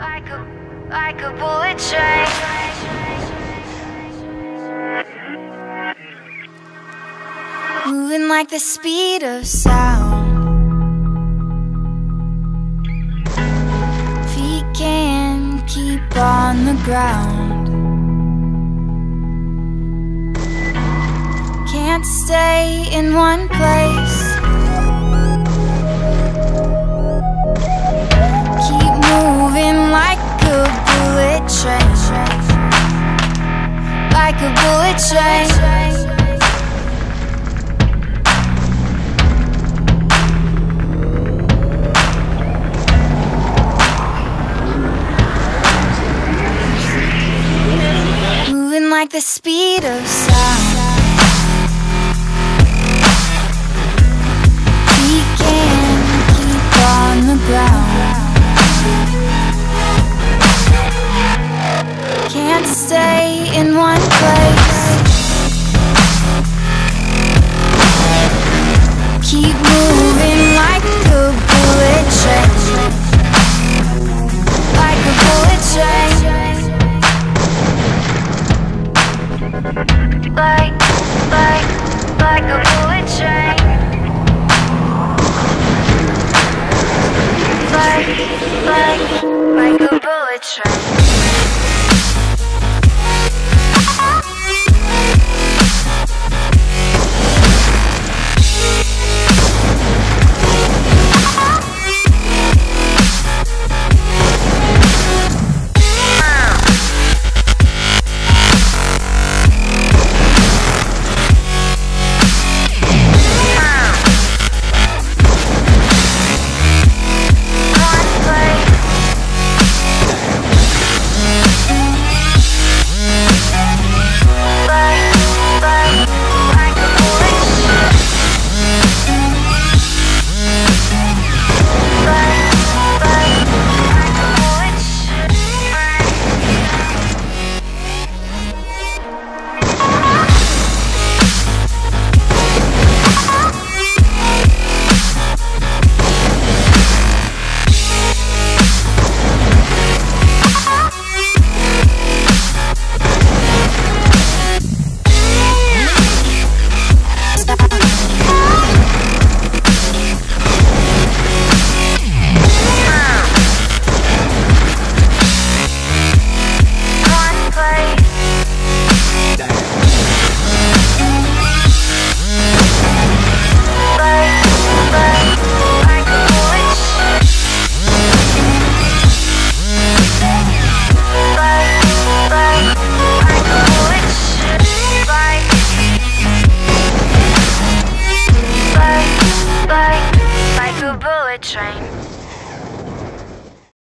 like a bullet train. Moving like the speed of sound. Feet can't keep on the ground. Can't stay in one place. Keep moving like a bullet train. Like a bullet train. Like the speed of sound. We can't keep on the ground. Can't stay in one place. Keep moving like a bullet train. Like a bullet train. Like a bullet train. Like a bullet train. Like a bullet train.